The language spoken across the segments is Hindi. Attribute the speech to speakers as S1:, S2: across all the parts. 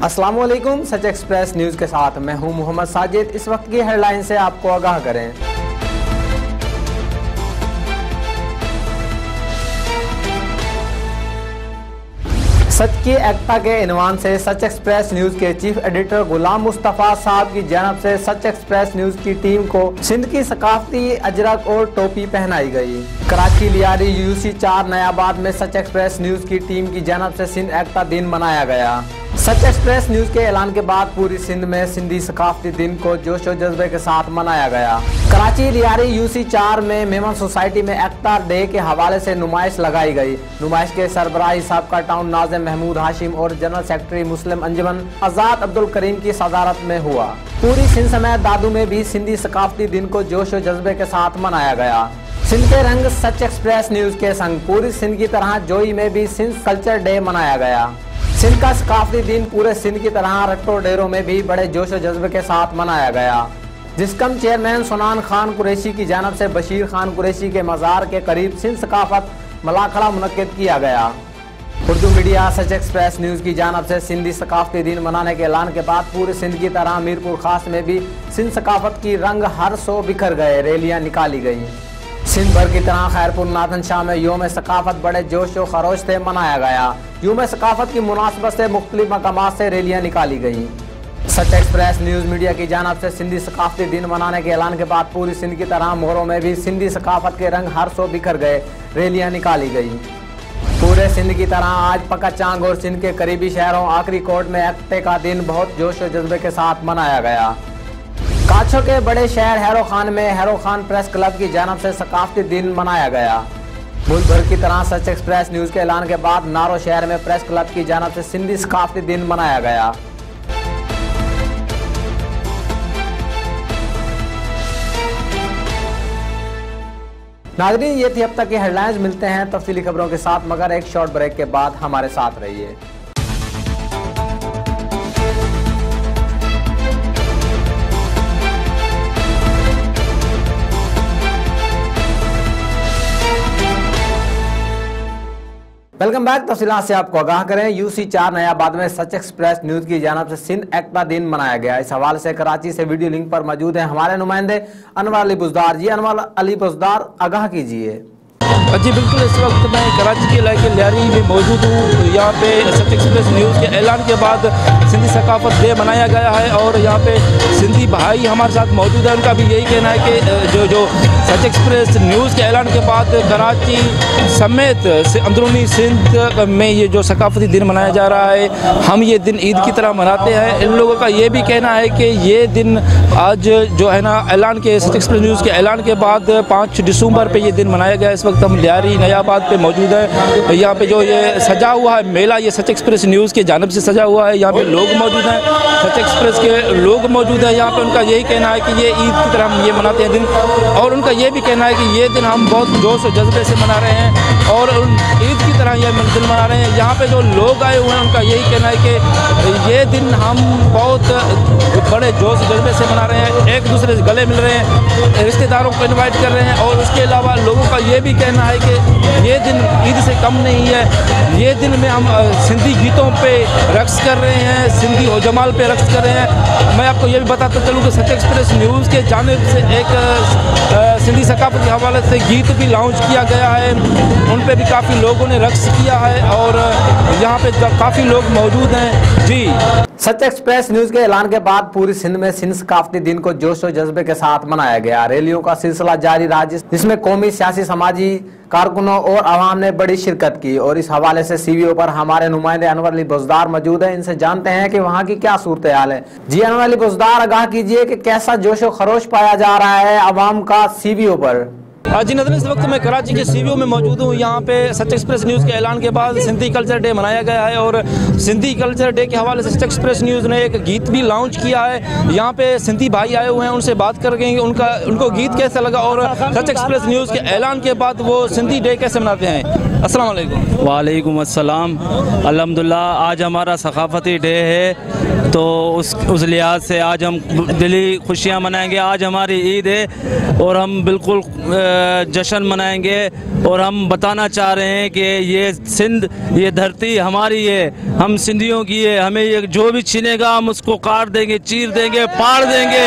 S1: अस्सलाम वालेकुम। सच एक्सप्रेस न्यूज़ के साथ मैं हूं मोहम्मद साजिद। इस वक्त की हेडलाइन से आपको आगाह करें। सच की एकता के इनवान से सच एक्सप्रेस न्यूज़ के चीफ एडिटर गुलाम मुस्तफ़ा साहब की जानब से सच एक्सप्रेस न्यूज़ की टीम को सिंध की सकाफती अजरक और टोपी पहनाई गई। कराची लियारी UC 4 नयाबाद में सच एक्सप्रेस न्यूज़ की टीम की जानब से सिंध एकता दिन मनाया गया। सच एक्सप्रेस न्यूज़ के ऐलान के बाद पूरी सिंध में सिंधी सकाफती दिन को जोश और जज्बे के साथ मनाया गया। कराची लियारी UC 4 में मेमन सोसाइटी में एकता डे के हवाले से नुमाइश लगाई गई। नुमाइश के सरबराही साबका टाउन नाज़िम महमूद हाशिम और जनरल सेक्रेटरी मुस्लिम अंजुमन आज़ाद अब्दुल करीम की सदारत में हुआ। पूरी सिंध समेत दादू में भी सिंधी सकाफती दिन को जोश और जज्बे के साथ मनाया गया। सिंध के रंग सच एक्सप्रेस न्यूज़ के संग पूरी सिंध की तरह जोई में भी सिंध कल्चर डे मनाया गया। सिंध का सकाफती दिन पूरे सिंध की तरह रट्टो डेरों में भी बड़े जोश और जज्बे के साथ मनाया गया। जिसकम चेयरमैन सुनान खान कुरैशी की जानब से बशीर खान कुरैशी के मज़ार के करीब सिंध सकाफत मलाखड़ा मुनक्किद किया गया। Urdu media Sach express news की जानब से सिंधी सकाफती दिन मनाने के ऐलान के बाद पूरे सिंध की तरह मीरपुर खास में भी सिंध सकाफत की रंग हर सो बिखर गए। रैलियाँ निकाली गई। सिंध भर की तरह खैरपुर नाथन शाह में योम सकाफत बड़े जोश और खरोश से मनाया गया। योम सकाफत की मुनासबत से मुख्तलिफ मकामात से रैलियाँ निकाली गई। सच एक्सप्रेस न्यूज़ मीडिया की जानब से सिंधी सकाफती दिन मनाने के ऐलान के बाद पूरी सिंध की तरह मोहरों में भी सिंधी सकाफत के रंग हर सो बिखर गए। रैलियाँ निकाली गई। पूरे सिंध की तरह आज पका चांग और सिंध के करीबी शहरों आखिरी कोट में एकते का दिन बहुत जोश और जज्बे के साथ मनाया गया। काछो के बड़े शहर हैरो खान में हैरो खान प्रेस क्लब की जानब से सकाफती दिन मनाया गया। मुल्क भर की तरह सच एक्सप्रेस न्यूज़ के ऐलान के बाद नारो शहर में प्रेस क्लब की जानब से सिंधी सकाफती दिन मनाया गया। नाज़रीन, ये थी अब तक की हेडलाइंस। मिलते हैं तफसीली खबरों के साथ, मगर एक शॉर्ट ब्रेक के बाद हमारे साथ रहिए। Welcome back. तफसीलात से आपको आगाह करें। UC 4 नयाबाद में सच एक्सप्रेस न्यूज़ की जानब से सिंध एकता दिन मनाया गया। इस हवाले से कराची से वीडियो लिंक पर मौजूद हैं हमारे नुमाइंदे अनवर अली बुज़दार। जी अनवर अली बुज़दार, आगाह कीजिए।
S2: जी बिल्कुल, इस वक्त मैं कराची के इलाके लियारी में मौजूद हूँ। यहाँ पे सच एक्सप्रेस न्यूज़ के ऐलान के बाद सिंधी सकाफत डे मनाया गया है और यहाँ पे सिंधी भाई हमारे साथ मौजूद है। उनका भी यही कहना है कि जो सच एक्सप्रेस न्यूज़ के ऐलान के बाद कराची समेत अंदरूनी सिंध में ये जो सकाफती दिन मनाया जा रहा है, हम ये दिन ईद की तरह मनाते हैं। इन लोगों का ये भी कहना है कि ये दिन आज जो है ना ऐलान के सच एक्सप्रेस न्यूज़ के ऐलान के बाद 5 दिसंबर पर ये दिन मनाया गया। इस वक्त हम लियारी नयाबाद पे मौजूद है। यहाँ पे जो ये सजा हुआ है मेला, ये सच एक्सप्रेस न्यूज़ के जानब से सजा हुआ है। यहाँ पे लोग मौजूद हैं, सच एक्सप्रेस के लोग मौजूद हैं। यहाँ पे उनका यही कहना है कि ये ईद की तरह हम ये मनाते हैं दिन, और उनका ये भी कहना है कि ये दिन हम बहुत जोश और जज्बे से मना रहे हैं और ईद की तरह ये दिन मना रहे हैं। यहाँ पे जो लोग आए हुए हैं उनका यही कहना है कि ये दिन हम बहुत बड़े जोश जज्बे से मना रहे हैं। एक दूसरे से गले मिल रहे हैं, रिश्तेदारों को इन्वाइट कर रहे हैं और उसके अलावा लोगों का ये भी कहना है कि ये दिन ईद से कम नहीं है। ये दिन में हम सिंधी गीतों पे रक्स कर रहे हैं, सिंधी हो जमाल पे रक्स कर रहे हैं। मैं आपको ये भी बताता चलूँ कि सच एक्सप्रेस न्यूज़ के जानिब से एक सिंधी सकाफत के हवाले से गीत भी लॉन्च किया गया है। उन पे भी काफ़ी लोगों ने रक्स किया है और यहाँ पे काफ़ी लोग मौजूद हैं। जी,
S1: सच एक्सप्रेस न्यूज़ के ऐलान के बाद पूरी सिंध में सिंध सकाफती दिन को जोश और जज्बे के साथ मनाया गया। रैलियों का सिलसिला जारी रहा जिसमें कौमी, सियासी, समाजी कारकुनों और आवाम ने बड़ी शिरकत की। और इस हवाले से CVO पर हमारे नुमाइंदे अनवर अली बुज़दार मौजूद है। इनसे जानते हैं कि वहाँ की क्या सूरत हाल है। जी अनवर अली बुज़दार, आगाह कीजिए कि कैसा जोश और खरोश पाया जा रहा है आवाम का CVO पर।
S2: जी नज़र, इस वक्त मैं कराची के CVO में मौजूद हूँ। यहाँ पे सच एक्सप्रेस न्यूज़ के ऐलान के बाद सिंधी कल्चर डे मनाया गया है और सिंधी कल्चर डे के हवाले से सच एक्सप्रेस न्यूज़ ने एक गीत भी लॉन्च किया है। यहाँ पे सिंधी भाई आए हुए हैं, उनसे बात करेंगे उनको गीत कैसा लगा और सच एक्सप्रेस न्यूज़ के ऐलान के बाद वो सिंधी डे कैसे मनाते हैं। अस्सलाम वालेकुम।
S3: वालेकुम अस्सलाम। अल्हम्दुलिल्लाह, आज हमारा सकाफती डे है
S2: तो उस लिहाज से आज हम दिली खुशियाँ मनाएंगे। आज हमारी ईद है और हम बिल्कुल जश्न मनाएंगे और हम बताना चाह रहे हैं कि ये सिंध, ये धरती हमारी है, हम सिंधियों की है। हमें ये जो भी छीनेगा हम उसको काट देंगे, चीर देंगे, फाड़ देंगे।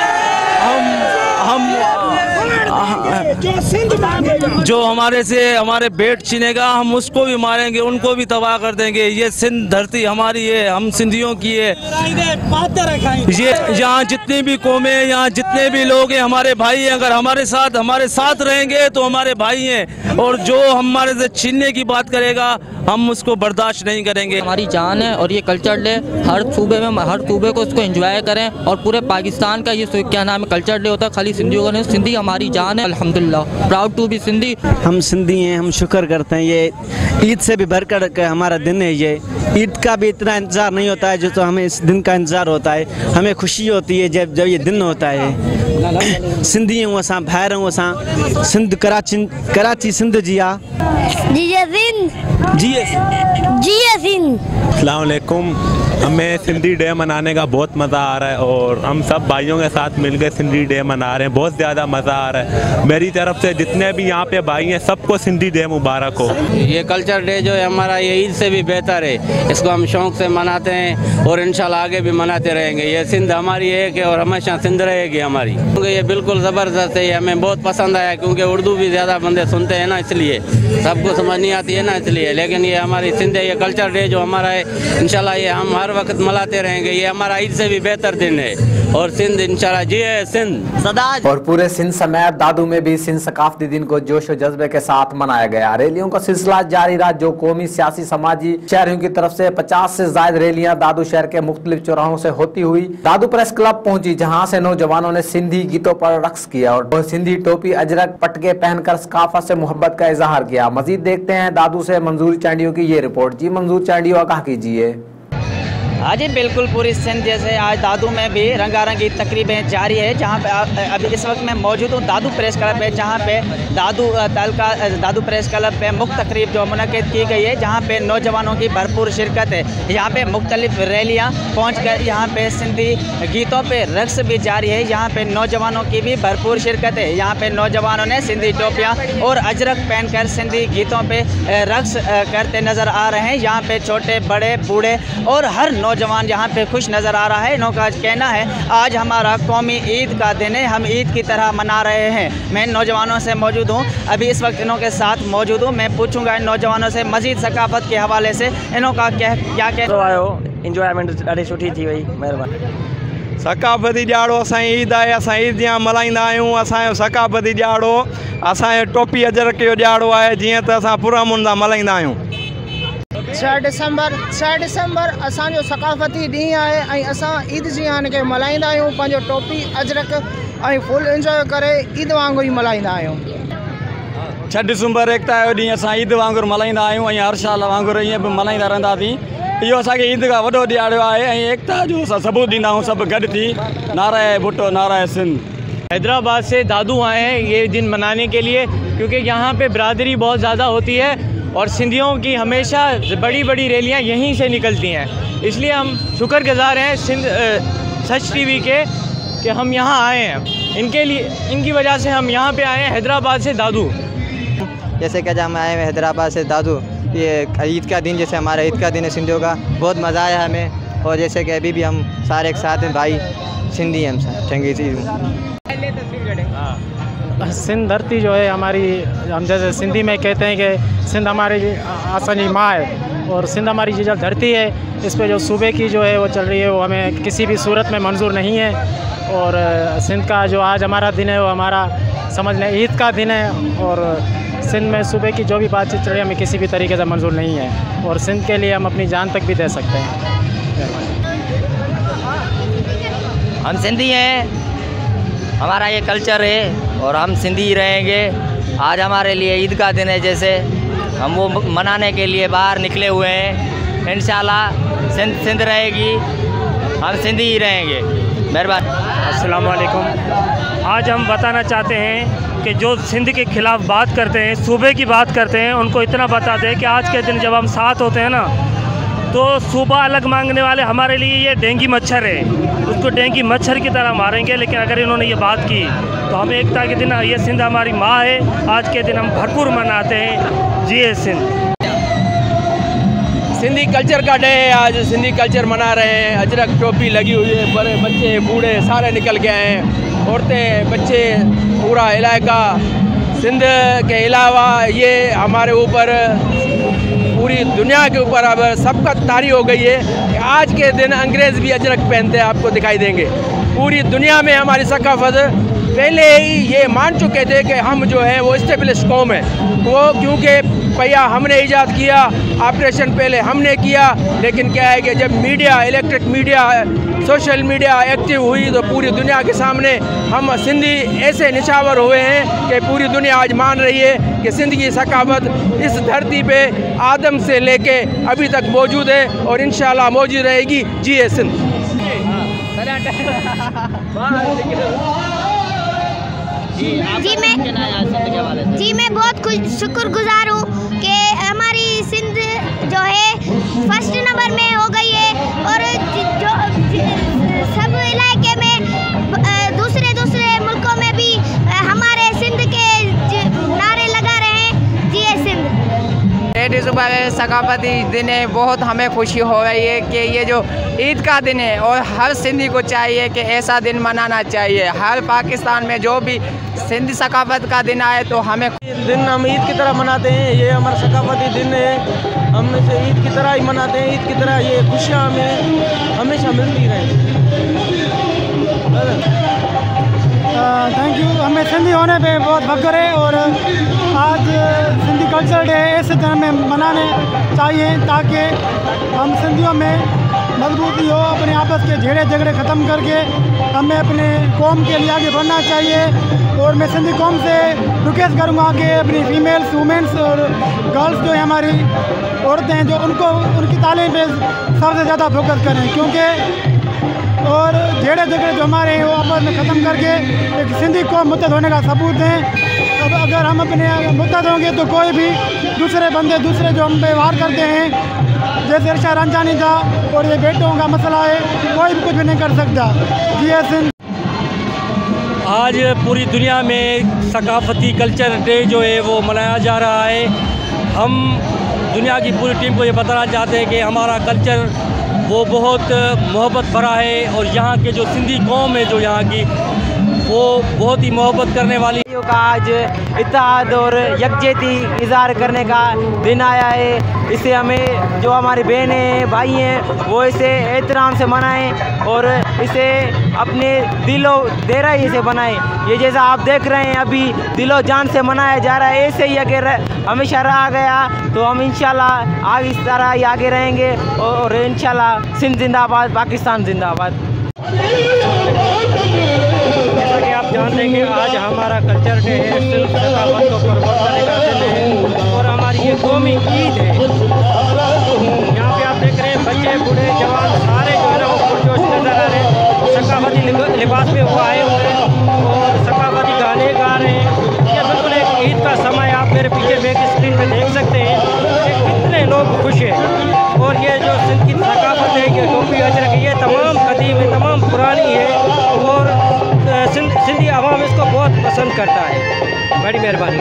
S2: जो हमारे बेट छीनेगा हम उसको भी मारेंगे, उनको भी तबाह कर देंगे। ये सिंध धरती हमारी है, हम सिंधियों की है। ये यहाँ जितनी भी कौमें, यहाँ जितने भी लोग हैं हमारे भाई हैं। अगर हमारे साथ रहेंगे तो हमारे भाई हैं, और जो हमारे से छीनने की बात करेगा हम उसको बर्दाश्त नहीं करेंगे।
S3: हमारी जान है और ये कल्चर डे हर सूबे को इसको एंजॉय करें, और पूरे पाकिस्तान का ये क्या नाम है कल्चर डे होता है, खाली सिंधियों का नहीं। सिंधी हमारी जान है, अल्हम्दुलिल्लाह, प्राउड टू बी सिंधी।
S4: हम सिंधी हैं, हम शुक्र करते हैं। ये ईद से भी बढ़कर के हमारा दिन है। ये ईद का भी इतना इंतज़ार नहीं होता है जो तो हमें इस दिन का इंतज़ार होता है। हमें खुशी होती है जब ये दिन होता है। सिंधी हूँ असां, भाइर हूँ असां, सिंध कराची सिंध जी आ जी
S5: सिंध। अस्सलाम वालेकुम। हमें सिंधी डे मनाने का बहुत मज़ा आ रहा है और हम सब भाइयों के साथ मिलकर सिंधी डे मना रहे हैं। बहुत ज़्यादा मज़ा आ रहा है। मेरी तरफ से जितने भी यहाँ पे भाई हैं सबको सिंधी डे मुबारक हो।
S6: ये कल्चर डे जो है हमारा, ये ईद से भी बेहतर है। इसको हम शौक़ से मनाते हैं और इंशाल्लाह आगे भी मनाते रहेंगे। ये सिंध हमारी एक है और हमेशा सिंध रहेगी हमारी, क्योंकि ये बिल्कुल ज़बरदस्त है। ये हमें बहुत पसंद आया, क्योंकि उर्दू भी ज़्यादा बंदे सुनते हैं ना, इसलिए सबको समझ नहीं आती है ना, इसलिए। लेकिन ये हमारी सिंध है, ये कल्चर डे जो हमारा है, इंशाल्लाह ये हम हर वक्त मनाते रहेंगे। ये हमारा ईद से भी बेहतर दिन है और सिंध इंशाल्लाह जी है सिंध सदा।
S1: और पूरे सिंध समेत दादू में भी सिंध सकाफती दिन को जोश और जज्बे के साथ मनाया गया। रैलियों का सिलसिला जारी रहा, जो कौमी, सियासी, समाजी शहरियों की तरफ से 50 से ज्यादा रैलियां दादू शहर के मुख्तलिफ चौराहों से होती हुई दादू प्रेस क्लब पहुंची, जहां से नौजवानों ने सिंधी गीतों पर रक्स किया और सिंधी टोपी, अजरक, पटके पहनकर सकाफत से मोहब्बत का इजहार किया। मजीद देखते हैं दादू से मंजूर चांडियों की ये रिपोर्ट। जी मंजूर चांडियों, आगाह कीजिए।
S7: आज बिल्कुल पूरी सिंध जैसे आज दादू में भी रंगारंगी तकरीबें जारी है, जहां पे अभी इस वक्त मैं मौजूद हूं दादू प्रेस क्लब पे, जहां पे दादू प्रेस क्लब पे मुख्त तकरीब जो मुनक़िद की गई है, जहां पे नौजवानों की भरपूर शिरकत है। यहाँ पे मुख्तलिफ रैलियाँ पहुँच कर यहाँ पे सिंधी गीतों पे रक्स भी जारी है। यहाँ पे नौजवानों की भी भरपूर शिरकत है। यहाँ पे नौजवानों ने सिंधी टोपियाँ और अजरक पहन कर सिंधी गीतों पर रक्स करते नज़र आ रहे हैं। यहाँ पे छोटे बड़े बूढ़े और हर नौजवान यहाँ पे खुश नज़र आ रहा है। इनका कहना है आज हमारा कौमी ईद का दिन है, हम ईद की तरह मना रहे हैं। मैं नौजवानों से मौजूद हूँ, अभी इस वक्त इनों के साथ मौजूद हूँ। मैं पूछूंगा इन नौजवानों से मज़ीद सकाफत के हवाले से इनों का क्या
S8: आयो इंजॉयमेंट ॾाढी सुठी थी वई। महिरबानी।
S9: सकाफती ॾियारो असांजी ईद आहे, असां ईद जीअं मल्हाईंदा आहियूं। असांजो सकाफती ॾियारो, असांजो टोपी अजरक जो ॾियारो आहे, जीअं त असां पुरअमन सां मल्हाईंदा आहियूं।
S10: 6 डिसंबर असांजो सकाफ़ती ॾींहुं आहे ऐं असां ईद जी यानी के मल्हाईंदा आहियूं। पंहिंजो टोपी अजरक ऐं फुल इंजॉय करे ईद वांगुरु ई मल्हाईंदा आहियूं।
S9: 6 डिसंबर एकता जो ॾींहुं असां ईद वांगुरु मल्हाईंदा आहियूं ऐं हर साल वांगुरु ईअं बि मल्हाईंदा रहंदासीं। इहो असांखे ईद खां वॾो ॾियारो आहे ऐं एकता जो असां सबूत ॾींदा आहियूं सभु गॾु थी। नाराए भुट्टो, नाराए सिंध।
S11: हैदराबाद से दादू आए हैं ये दिन मनाने के लिए, क्योंकि यहाँ पे बिरादरी बहुत ज़्यादा होती है और सिंधियों की हमेशा बड़ी बड़ी रैलियाँ यहीं से निकलती हैं। इसलिए हम शुक्रगुजार हैं सिंध सच टीवी के कि हम यहाँ आए हैं। इनकी वजह से हम यहाँ पे आए हैं हैदराबाद से दादू।
S12: जैसे कि हम आए हैं हैदराबाद से दादू, ये ईद का दिन जैसे हमारा ईद का दिन है सिंधियों का, बहुत मज़ा आया हमें। और जैसे कि अभी भी हम सारे एक साथ हैं, भाई सिंधी हैं हम चंगी।
S13: सिंध धरती जो है हमारी, हम जैसे सिंधी में कहते हैं कि सिंध हमारी आसानी माँ है और सिंध हमारी जो धरती है, इस पे जो सूबे की जो है वो चल रही है वो हमें किसी भी सूरत में मंजूर नहीं है। और सिंध का जो आज हमारा दिन है वो हमारा समझ लें ईद का दिन है। और सिंध में सूबे की जो भी बातचीत चल रही है हमें किसी भी तरीके से मंजूर नहीं है और सिंध के लिए हम अपनी जान तक भी दे सकते हैं।
S3: हम सिंधी हैं, हमारा ये कल्चर है और हम सिंधी रहेंगे। आज हमारे लिए ईद का दिन है, जैसे हम वो मनाने के लिए बाहर निकले हुए हैं। इंशाल्लाह सिंध रहेगी, हम सिंधी ही रहेंगे। मेहरबानी।
S11: अस्सलाम वालेकुम। आज हम बताना चाहते हैं कि जो सिंध के ख़िलाफ़ बात करते हैं, सूबे की बात करते हैं, उनको इतना बताते हैं कि आज के दिन जब हम साथ होते हैं ना,
S14: तो सुबह अलग मांगने वाले हमारे लिए ये डेंगू मच्छर है, उसको डेंगू मच्छर की तरह मारेंगे। लेकिन अगर इन्होंने ये बात की तो हम एकता के दिन, ये सिंध हमारी माँ है, आज के दिन हम भरपूर मनाते हैं। जी सिंध।
S15: सिंधी कल्चर का डे है, आज सिंधी कल्चर मना रहे हैं। अजरक टोपी लगी हुई है, बड़े बच्चे बूढ़े सारे निकल के आए हैं, औरतें बच्चे पूरा इलाका। सिंध के अलावा ये हमारे ऊपर पूरी दुनिया के ऊपर अब सबका तारी हो गई है कि आज के दिन अंग्रेज़ भी अजरक पहनते हैं, आपको दिखाई देंगे। पूरी दुनिया में हमारी सकाफत पहले ही ये मान चुके थे कि हम जो है वो इस्टेब्लिश कौम है, वो क्योंकि पहिया हमने ईजाद किया, ऑपरेशन पहले हमने किया। लेकिन क्या है कि जब media, electric media, social media active हुई तो पूरी दुनिया के सामने हम सिंधी ऐसे निछावर हुए हैं कि पूरी दुनिया आज मान रही है कि सिंध की सकाफत इस धरती पे आदम से लेके अभी तक मौजूद है और इंशाल्लाह मौजूद रहेगी। जी सिंध।
S16: जी मैं बहुत शुक्रगुजार हूँ कि हमारी सिंध जो है फर्स्ट नंबर में हो गई है और जो सब इलाके में दूसरे मुल्कों में भी हमारे सिंध के नारे लगा रहे हैं। जी सिंध।
S17: 8 दिसंबर सकाफती दिन है, बहुत हमें खुशी हो रही है कि ये जो ईद का दिन है और हर सिंधी को चाहिए कि ऐसा दिन मनाना चाहिए। हर पाकिस्तान में जो भी सिंधी सकाफत का दिन आए तो हमें
S18: दिन हम ईद की तरह मनाते हैं। ये हमारा सकाफती दिन है, हम इसे ईद की तरह ही मनाते हैं। ईद की तरह ये खुशियाँ हमें हमेशा मिलती रहें।
S19: Thank you. हमें सिंधी होने पे बहुत फख्र है और आज सिंधी कल्चर डे ऐसे तरह में मनाने चाहिए ताकि हम सिंधियों में मजबूती हो, अपने आपस के झगड़े ख़त्म करके हमें अपने कौम के लिए आगे बढ़ना चाहिए। और मैं सिंधी कौम से रिक्वेस्ट करूँगा कि अपनी फीमेल्स, वुमेंस और गर्ल्स जो है हमारी औरतें हैं जो उनकी तालीम पे सबसे ज़्यादा फोकस करें, क्योंकि और झगड़े जो हमारे हैं वो आपस में ख़त्म करके एक सिंधी कौम मुत्तहद होने का सबूत हैं। अब अगर हम अपने मुत्तहद होंगे तो कोई भी दूसरे जो हम व्यवहार करते हैं, जैसे इरशा रंजानी था और ये बेटों का मसला है, कोई भी कुछ भी नहीं कर सकता। जी सिंध।
S14: आज पूरी दुनिया में सकाफती कल्चर डे जो है वो मनाया जा रहा है। हम दुनिया की पूरी टीम को ये बताना चाहते हैं कि हमारा कल्चर वो बहुत मोहब्बत भरा है और यहाँ के जो सिंधी कौम है जो यहाँ की वो बहुत ही मोहब्बत करने वाली
S4: का आज इत्तेहाद और यकजहती इज़हार करने का दिन आया है। इसे हमें जो हमारी बहनें हैं, भाई हैं, वो इसे एहतराम से मनाएं और इसे अपने दिलो गहराई से बनाएं। ये जैसा आप देख रहे हैं अभी दिलो जान से मनाया जा रहा है, ऐसे ही अगर हमेशा रहा गया तो हम इंशाल्लाह आगे इस तरह ही आगे रहेंगे और इंशाल्लाह सिंध जिंदाबाद, पाकिस्तान जिंदाबाद।
S13: जैसा कि आप जानते हैं कि आज हमारा कल्चर डे है, सिर्फ सकाफत को प्रमोट करने का दिन है और हमारी ये कौमी ईद है। यहाँ पे आप देख रहे हैं बच्चे, बूढ़े, जवान सारे जो है ना वो पुरजोश नजर आ रहे हैं, सकाफती लिबास में वो आए हुए हैं और सकाफती गाने गा रहे हैं। ये बिल्कुल एक ईद का समय आप मेरे पीछे बैक स्क्रीन पे देख सकते हैं कि कितने लोग खुश हैं। और ये जो सिंध की सकाफत है, ये टोपी अजरक, ये तमाम कदीम है, तमाम पुरानी है और सिंधी आवाम इसको बहुत पसंद करता है। बड़ी मेहरबानी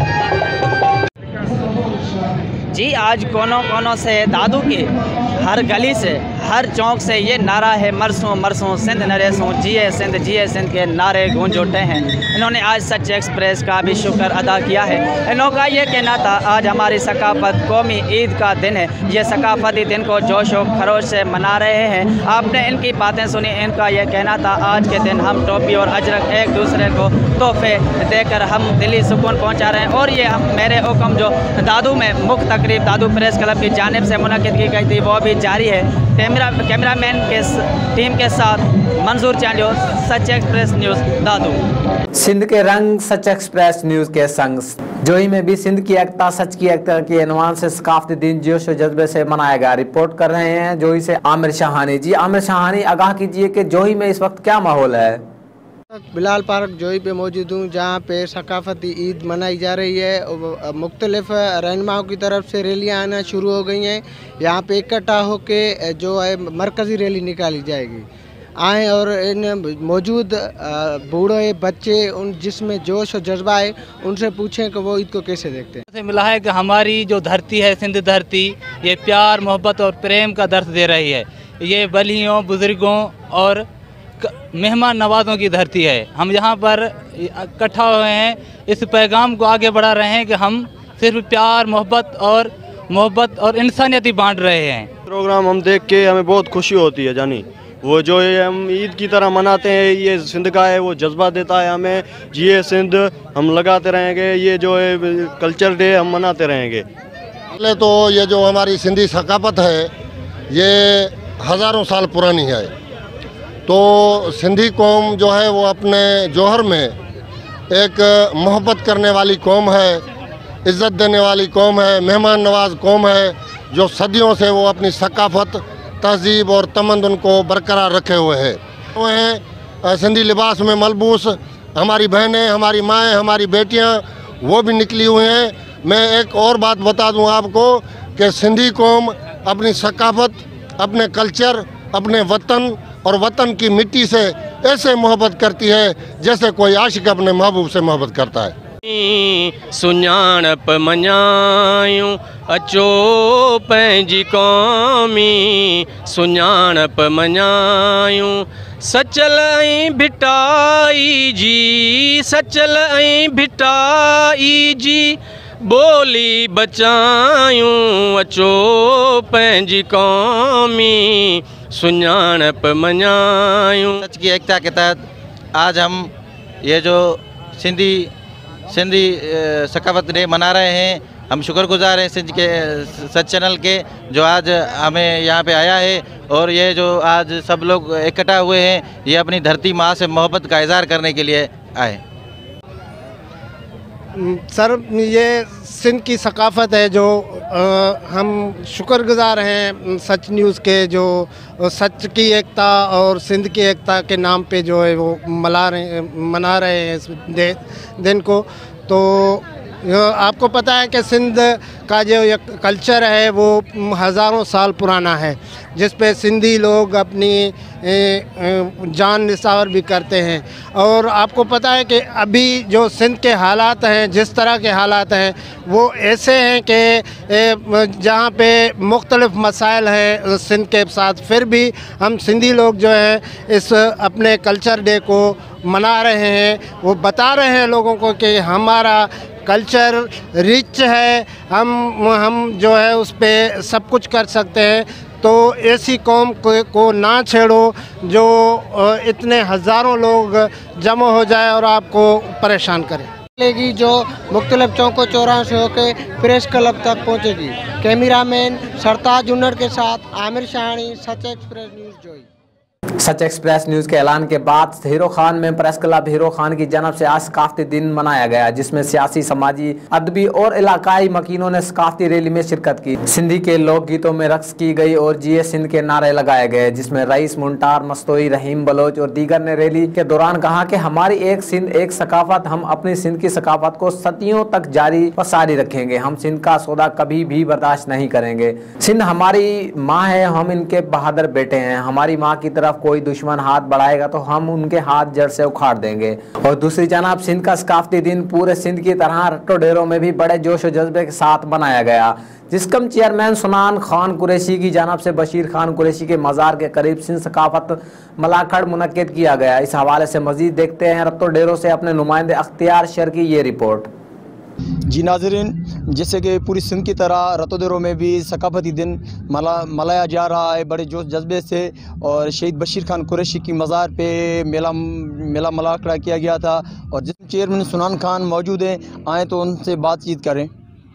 S7: जी। आज कोनों से दादू की हर गली से, हर चौक से ये नारा है मरसूं मरसूं सिंध नरेसूं, जिए सिंध के नारे गूंज उठे हैं। इन्होंने आज सच एक्सप्रेस का भी शुक्र अदा किया है। इनका ये कहना था आज हमारी सकाफत कौमी ईद का दिन है, ये सकाफती दिन को जोश व खरोश से मना रहे हैं। आपने इनकी बातें सुनी, इनका ये कहना था आज के दिन हम टोपी और अजरक एक दूसरे को तोहफे देकर हम दिली सुकून पहुँचा रहे हैं। और ये मेरे हुक्म जो दादू में मुख्त तकरीब दादू प्रेस क्लब की जानिब से मुनक़िद की गई थी वो भी जारी है। कैमरामैन के टीम के साथ मंजूर चांडियो, सच एक्सप्रेस न्यूज़ दादू।
S1: सिंध के रंग सच एक्सप्रेस न्यूज़ के संग जोही में भी सिंध की एकता, सच की एकता के अनवान से सकाफती दिन जोश और जज्बे से मनाया गया। रिपोर्ट कर रहे हैं जोही से आमिर शाहानी। जी आमिर शाहानी, आगाह कीजिए कि जोही में इस वक्त क्या माहौल है।
S10: बिलाल पार्क जोई पे मौजूद हूँ, जहाँ पे सकाफती ईद मनाई जा रही है और मुख्तलिफ रहनुमाओं की तरफ से रैलियाँ आना शुरू हो गई हैं। यहाँ पे इकट्ठा होके जो है मरकज़ी रैली निकाली जाएगी। आए और इन मौजूद बूढ़े बच्चे उन जिसमें जोश और जज्बा है उनसे पूछें कि वो ईद को कैसे देखते हैं।
S20: से मिला है कि हमारी जो धरती है सिंध धरती, ये प्यार मोहब्बत और प्रेम का दर्द दे रही है। ये वलियों बुज़ुर्गों और मेहमान नवाज़ों की धरती है। हम यहाँ पर इकट्ठा हुए हैं, इस पैगाम को आगे बढ़ा रहे हैं कि हम सिर्फ प्यार मोहब्बत और इंसानियत ही बांट रहे हैं।
S21: प्रोग्राम हम देख के हमें बहुत खुशी होती है। जानी वो जो ये हम ईद की तरह मनाते हैं, ये सिंध का है, वो जज्बा देता है हमें। ये सिंध हम लगाते रहेंगे, ये जो है कल्चर डे हम मनाते रहेंगे।
S22: पहले तो ये जो हमारी सिंधी सकाफत है ये हज़ारों साल पुरानी है। तो सिंधी कौम जो है वो अपने जौहर में एक मोहब्बत करने वाली कौम है, इज़्ज़त देने वाली कौम है, मेहमान नवाज कौम है, जो सदियों से वो अपनी सकाफत तहजीब और तमद्दुन को बरकरार रखे हुए हैं। वो हैं सिंधी लिबास में मलबूस हमारी बहनें, हमारी माएँ, हमारी बेटियाँ, वो भी निकली हुई हैं। मैं एक और बात बता दूं आपको कि सिंधी कौम अपनी सकाफत, अपने कल्चर, अपने वतन और वतन की मिट्टी से ऐसे मोहब्बत करती है जैसे कोई आशिक अपने महबूब से मोहब्बत करता है।
S15: सुञाणप मञायूं अचो पंहिंजी क़ौमी, सुञाणप मञायूं सचल ऐं भिटाई जी, सचल ऐं भिटाई जी, बोली बचायूं अचो पंहिंजी क़ौमी, सुञाणप मञायूं।
S23: सच की एकता के तहत आज हम ये जो सिंधी सकाफत डे मना रहे हैं। हम शुक्रगुजार हैं सिंध के सच चैनल के जो आज हमें यहाँ पे आया है और ये जो आज सब लोग इकट्ठा हुए हैं, ये अपनी धरती माँ से मोहब्बत का इज़हार करने के लिए आए।
S10: सर ये सिंध की सकाफत है जो हम शुक्रगुजार हैं सच न्यूज़ के, जो सच की एकता और सिंध की एकता के नाम पे जो है वो मना रहे हैं इस दिन को। तो आपको पता है कि सिंध का जो कल्चर है वो हज़ारों साल पुराना है, जिस पे सिंधी लोग अपनी जान निसावर भी करते हैं। और आपको पता है कि अभी जो सिंध के हालात हैं, जिस तरह के हालात हैं, वो ऐसे हैं कि जहाँ पे मुख्तलिफ मसाइल हैं सिंध के साथ, फिर भी हम सिंधी लोग जो हैं इस अपने कल्चर डे को मना रहे हैं। वो बता रहे हैं लोगों को कि हमारा कल्चर रिच है, हम जो है उस पे सब कुछ कर सकते हैं। तो ऐसी कौम को ना छेड़ो जो इतने हज़ारों लोग जमा हो जाए और आपको परेशान करे। लेगी जो मुख्तलिफ चौकों चौराहों से होकर प्रेस क्लब तक पहुँचेगी। कैमरामैन सरताज जुन्नर के साथ Aamir Shahani, Sach express news Johi.
S1: Sach express news के ऐलान के बाद हीरो खान में प्रेस क्लब हीरो खान की जन्म से आज सकाफती दिन मनाया गया, जिसमें सियासी, समाजी, अदबी और इलाकाई मकीनों ने सकाफती रैली में शिरकत की। सिंधी के लोक गीतों में रक्स की गई और जिए सिंध के नारे लगाए गए, जिसमें रईस मुंटार, मस्तोई, रहीम बलोच और दीगर ने रैली के दौरान कहा कि हमारी एक सिंध एक सकाफत, हम अपनी सिंध की सकाफत को सदियों तक जारी व सारी रखेंगे। हम सिंध का सौदा कभी भी बर्दाश्त नहीं करेंगे। सिंध हमारी माँ है, हम इनके बहादुर बेटे हैं। हमारी माँ की तरफ कोई दुश्मन हाथ बढ़ाएगा तो हम उनके हाथ जड़ से उखाड़ देंगे। और दूसरी जानब सिंध का सकाफती दिन पूरे सिंध की तरह रट्टो डेरों में भी बड़े जोश और जज्बे के साथ मनाया गया। जिसकम चेयरमैन सुनान खान कुरैशी की जानब से बशीर खान कुरैशी के मज़ार के करीब सिंध सकाफत मलाखड़ मुनक्किद किया गया। इस हवाले से मजीद देखते हैं रट्टो डेरों से अपने नुमाइंदे अख्तियार शेर की ये रिपोर्ट।
S24: जी नाज़रीन, जैसे कि पूरी सिंध की तरह रतो देरों में भी सकाफती दिन मनाया जा रहा है बड़े जोश जज्बे से। और शहीद बशीर खान कुरैशी की मज़ार पे मेला मलाखड़ा किया गया था और जिस चेयरमैन सुनान खान मौजूद हैं, आए तो उनसे बातचीत करें।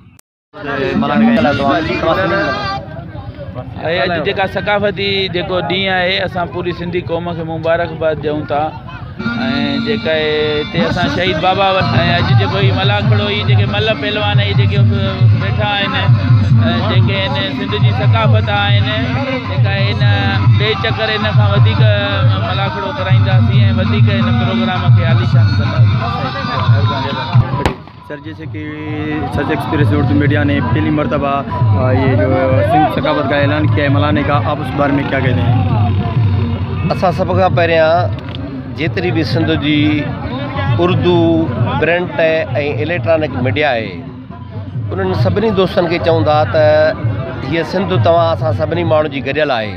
S2: अॼु जेका सकाफ़ती जेको ॾींहुं आहे, असां पूरी सिंधी क़ौम खे मुबारकबाद ॾियूं था। ऐं जेका हिते असां शहीद बाबा ऐं अॼु जेको हीउ मलाखड़ो, हीअ जेके मल पहलवान जेके वेठा आहिनि,
S5: जेके आहिनि सिंध जी सकाफ़त आहिनि जेका इन ॿिए चकर इन खां वधीक मलाखड़ो कराईंदासीं ऐं वधीक इन प्रोग्राम खे आलीशान कंदासीं।
S6: सर जैसे कि सच एक्सप्रेस उर्दू मीडिया ने पहली मरतबा ये जो सिंध सकाफ़त का ऐलान किया है मनाने का, आप उस बारे में क्या कहते हैं?
S8: असां सभ खां पहिरियां जेतिरी बि सिंध जी उर्दू प्रिंट ऐं इलेक्ट्रॉनिक मीडिया आहे उन्हनि सभिनी दोस्तनि खे चवंदा त हीअ सिंध तव्हां असां सभिनी माण्हू जी गॾियल आहे।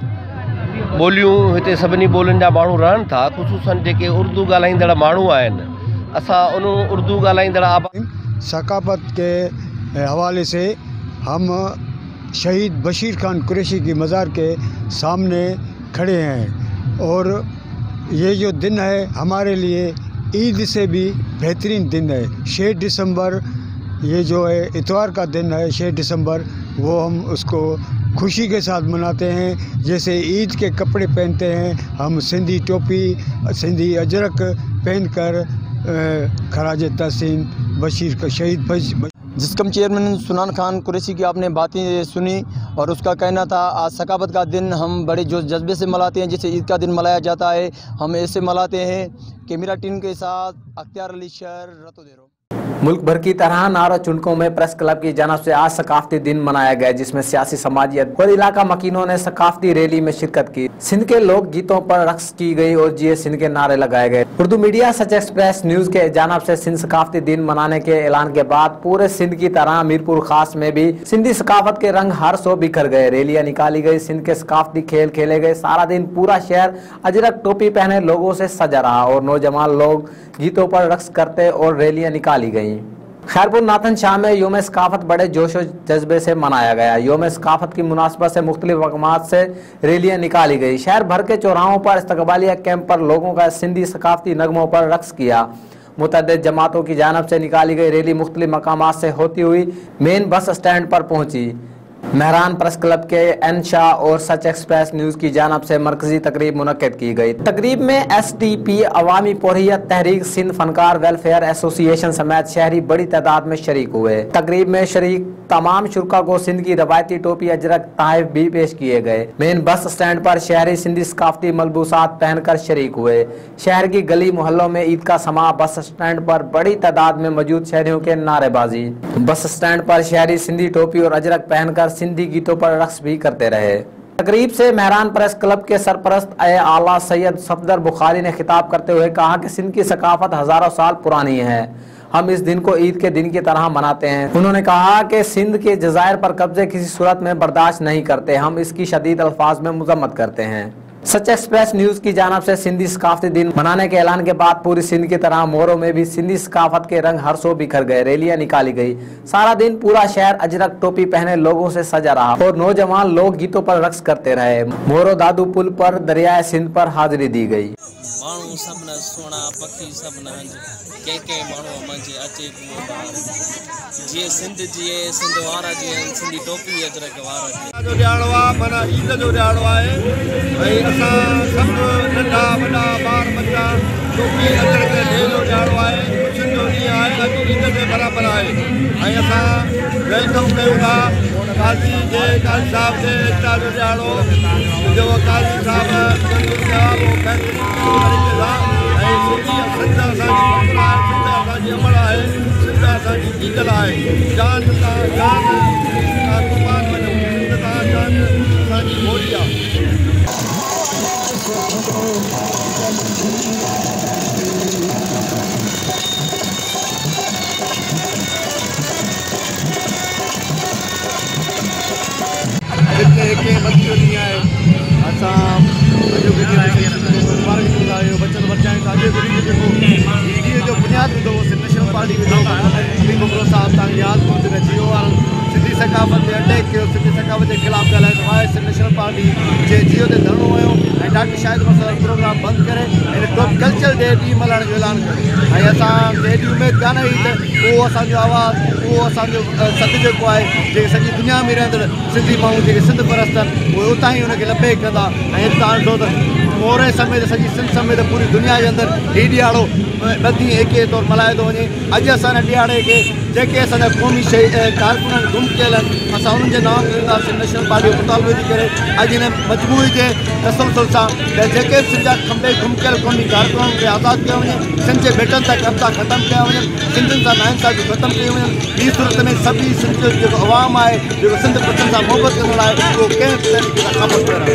S8: ॿोलियूं हिते सभिनी ॿोलियुनि जा माण्हू रहनि था, ख़ुशूसन जेके उर्दू ॻाल्हाईंदड़ माण्हू आहिनि असां उन उर्दू ॻाल्हाईंदड़
S9: सकाफ़त के हवाले से हम शहीद बशीर खान कुरैशी की मज़ार के सामने खड़े हैं और ये जो दिन है हमारे लिए ईद से भी बेहतरीन दिन है। 6 दिसंबर ये जो है इतवार का दिन है 6 दिसंबर, वो हम उसको खुशी के साथ मनाते हैं। जैसे ईद के कपड़े पहनते हैं हम सिंधी टोपी सिंधी अजरक पहनकर खराज तहसीन बशीर का शहीद
S24: जिसकम चेयरमैन सुनान खान कुरैशी की आपने बातें सुनी और उसका कहना था आज सकाफ़त का दिन हम बड़े जोश जज्बे से मनाते हैं, जैसे ईद का दिन मनाया जाता है हम ऐसे मनाते हैं। कैमरा टीम के साथ अख्तियार अली शहर रतोदेरो।
S1: मुल्क भर की तरह नारा चुनकों में प्रेस क्लब की जानब से आज सकाफती दिन मनाया गया, जिसमें सियासी समाजियत और इलाका मकीनों ने सकाफती रैली में शिरकत की। सिंध के लोक गीतों पर रक्स की गई और जिए सिंध के नारे लगाए गए। Urdu media Sach express news के जानब से सिंध सकाफती दिन मनाने के ऐलान के बाद पूरे सिंध की तरह मीरपुर खास में भी सिंधी सकाफत के रंग हर सौ बिखर गए। रैलियां निकाली गई, सिंध के सकाफती खेल खेले गए। सारा दिन पूरा शहर अजरक टोपी पहने लोगों से सजा रहा और नौजवान लोग गीतों पर रक्स करते और रैलियां निकाली गई। खैरपुर नाथन शाह में योम सकाफत बड़े जोश और जज्बे से मनाया गया। योम सकाफत की मुनासबत से मुख्तलिफ मकामात से रैलियां निकाली गई। शहर भर के चौराहों पर इस्तकबालिया कैंप पर लोगों का सिंधी सकाफती नगमों पर रक्स किया। मुतअद्दिद जमातों की जानब से निकाली गई रैली मुख्तलिफ मकामात से होती हुई मेन बस स्टैंड पर पहुंची। मेहरान प्रेस क्लब के एन शाह और सच एक्सप्रेस न्यूज की जानब से मरकजी तकरीब मुनक्किद की गई। तकरीब में SDP अवामी पोरियत तहरीक सिंध फनकार वेलफेयर एसोसिएशन समेत शहरी बड़ी तादाद में शरीक हुए। तकरीब में शरीक तमाम शुरका को सिंध की रवायती टोपी अजरक तहफ भी पेश किए गए। मेन बस स्टैंड पर शहरी सिंधी सकाफती मलबूसात पहनकर शरीक हुए। शहर की गली मोहल्लों में ईद का समा, बस स्टैंड पर बड़ी तादाद में मौजूद शहरियों के नारेबाजी। बस स्टैंड पर शहरी सिंधी टोपी और अजरक पहनकर सिंधी गीतों पर रक्स भी करते रहे। तकरीब से मेहरान प्रेस क्लब के सरपरस्त आला सैयद सफदर बुखारी ने खिताब करते हुए कहा कि सिंध की सकाफत हजारों साल पुरानी है, हम इस दिन को ईद के दिन की तरह मनाते हैं। उन्होंने कहा कि सिंध के जजायर पर कब्जे किसी सूरत में बर्दाश्त नहीं करते, हम इसकी शदीद अल्फाज में मजम्मत करते हैं। सच एक्सप्रेस न्यूज की जानब से सिंधी सकाफती दिन मनाने के ऐलान के बाद पूरी सिंध की तरह मोरों में भी सिंधी सकाफत के रंग हर सौ बिखर गए। रैलियां निकाली गई। सारा दिन पूरा शहर अजरक टोपी पहने लोगों से सजा रहा और नौजवान लोग गीतों पर रक्स करते रहे। मोरो दादू पुल पर दरियाए सिंध पर हाजिरी दी गई।
S25: माण्हू सभु सोना पखी सभु कंहिं माण्हू मंझि अचे पियो ॿार जीअं सिंध जीए सिंध वारा जीअं सिंधी टोपी अजरक वारा
S21: जो ॾियारो आहे माना ईद जो ॾियारो आहे ऐं असां सभु नंढा वॾा ॿार बच्चा टोपी अजरक ॾे जो ॾियारो आहे, ख़ुशियुनि जो ॾींहुं आहे, अॼु ईद जे बराबरि आहे। ऐं असां वेलकम कयूं था काज़ी साहिब जे इता जो ॾियारो जो काज़ी साहिब उहो तरीक़े सां ऐं सिंध असांजी असांजी अमल आहे, सिंध असांजी ईदल आहे। जान जान कुर्बान वञो, सिंध तां जान असांजी मोड़ी आहे। हिते बच्चो ॾींहुं आहे, असां अॼु बचत बचाइनि था। अॼु ॾींहं जो बुनियादु विधो नेशनल पार्टी विधो मुगरो साहब तव्हांखे यादि कोन्हे त जियो वारनि सिंधी सकाफ़त ते अटैक कयो, सिंधी सकाफ़त जे ख़िलाफ़ु ॻाल्हायो। वाइस नेशनल पार्टी जे जियो ते धरणो हुयो ऐं डॉक्टर शाहिद मसर प्रोग्राम बंदि करे ऐं कल्चर डे ॾींहुं मल्हाइण जो ऐलान कयो। ऐं असांखे एॾी उमेदु कान्हे हुई त उहो असांजो आवाज़ु, उहो असांजो सॾु जेको आहे जेके सॼी दुनिया में रहंदड़ सिंधी माण्हू जेके सिंध परस्त आहिनि उहे उतां ई हुनखे लभे कंदा। ऐं हितां ॾिसो त
S3: मोहरे समेत सॼी सिंध समेत पूरी दुनिया जे अंदरि हीउ ॾियारो ॿधी एके तौरु मल्हायो थो वञे। अॼु असां हिन ॾियारे खे जेके असांजा क़ौमी कारकुन गुम कयल आहिनि असां उन्हनि जे नाम ॾींदासीं नेशनल पार्टी मुतालबे थी करे अॼु हिन मजबूरी जे तसलसल सां जेके बि सिंध जा खंबे गुम कयल क़ौमी कारकुननि खे आज़ादु कयो वञे, सिंध जे बेटनि तां कब्ज़ा ख़तमु कया वञनि, सिंधियुनि सां नाइंसाफ़ी ख़तमु कई वञनि। ॿी सूरत में सभी सिंध जो जेको अवाम आहे जेको सिंध बचनि सां मोहबत कंदड़ आहे उहो कंहिं तरीक़े सां ख़बर करे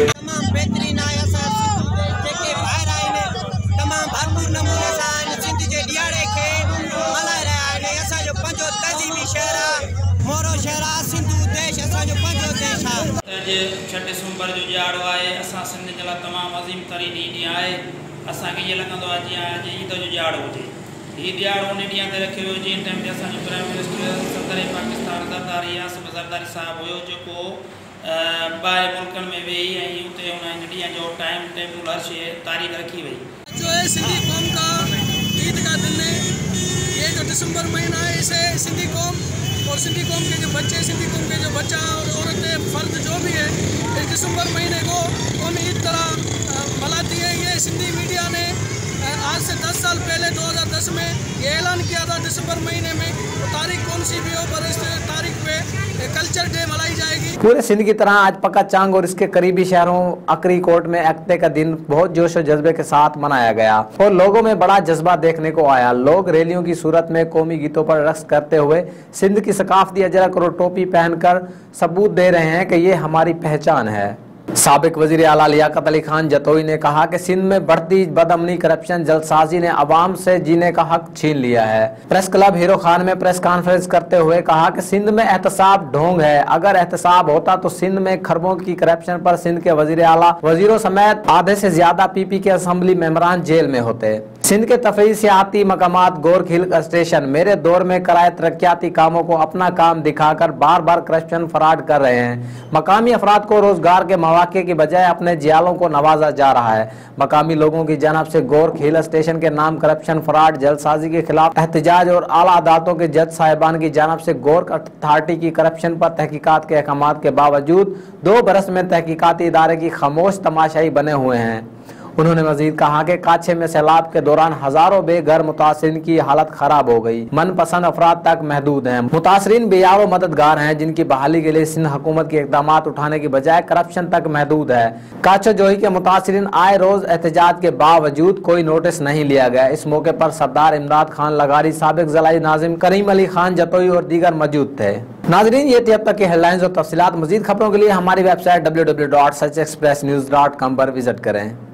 S5: अॼु 6 दिसंबर जो ॾियारो आहे। असां सिंध जे लाइ तमामु अज़ीम तरीन ॾींहुं आहे। असांखे ईअं लॻंदो आहे जीअं अॼु ईद जो ॾियारो हुजे। हीउ ॾियारो उन ॾींहं ते रखियो वियो जंहिं टाइम ते असांजो प्राइम मिनिस्टर सदर पाकिस्तान ज़रदारी यासिर ज़रदारी साहिबु हुयो, जेको ॿाहिरि मुल्कनि में वेही ऐं उते हुन ॾींहं जो टाइम टेबल हर शइ तारीख़ रखी वई।
S11: जो है सिंधी कौम का ईद का दिन है, ये जो दिसंबर महीना है इसे सिंधी कौम और सिंधी कौम के जो बच्चे, सिंधी कौम के जो बच्चा और औरतें फर्द जो भी है इस दिसंबर महीने को कौमी ईद तरह मनाती है। ये सिंधी मीडिया ने आज से 10 साल पहले 2010 में ये ऐलान किया था दिसंबर महीने में, तो तारीख कौन सी भी हो पर इस तारीख पे कल्चर डे मनाई जाएगी।
S1: पूरे सिंध की तरह आज पक्का चांग और इसके करीबी शहरों अकरी कोट में एकते का दिन बहुत जोश और जज्बे के साथ मनाया गया और लोगों में बड़ा जज्बा देखने को आया। लोग रैलियों की सूरत में कौमी गीतों पर रक्स करते हुए सिंध की सकाफती अजरक और टोपी पहनकर सबूत दे रहे हैं कि ये हमारी पहचान है। साबिक वजीर आला लियाकत अली खान जतोई ने कहा कि सिंध में बढ़ती बदअमनी, करप्शन, जल्दसाजी ने अवाम से जीने का हक छीन लिया है। प्रेस क्लब हीरो खान में प्रेस कॉन्फ्रेंस करते हुए कहा कि सिंध में एहतसाब ढोंग है। अगर एहतसाब होता तो सिंध में खरबों की करप्शन पर सिंध के वजीर आला, वजीरों समेत आधे से ज्यादा पीपी के असेंबली मेंबरान जेल में होते। सिंध के तफरी सियाती मकामात गोरखिल स्टेशन मेरे दौर में कराए तरक्याती कामों को अपना काम दिखाकर बार बार करप्शन फराड कर रहे हैं। मकामी अफराद को रोजगार के मौके की बजाय अपने जियालों को नवाजा जा रहा है। मकामी लोगों की जानब से गोरखिल स्टेशन के नाम करप्शन, फराड, जल्दसाजी के खिलाफ एहतजाज और आला अदालतों के जज साहिबान की जानब से गोरख अथॉरिटी की करप्शन पर तहकीकात के अहकामात के बावजूद 2 बरस में तहकीकाती इदारे की खामोश तमाशाई बने हुए हैं। उन्होंने मजीद कहा कि काछे में सैलाब के दौरान हजारों बेघर मुतासरीन की हालत खराब हो गई। मनपसंद अफराद तक महदूद हैं। मुतासरीन बेयारो मददगार हैं जिनकी बहाली के लिए सिंध हुकूमत के इकदाम उठाने की बजाय करप्शन तक महदूद है। काछो जोही के मुतासरीन आए रोज एहतजाज के बावजूद कोई नोटिस नहीं लिया गया। इस मौके पर सरदार इमदाद खान लगारी, साबिक ज़िलाई नाजिम करीम अली खान जतोई और दीगर मौजूद थे। नाजरीन, ये थी अब तक की हेडलाइंस और तफसीलात। मजीद खबरों के लिए हमारी वेबसाइट www.suchexpressnews.com पर विजिट करें।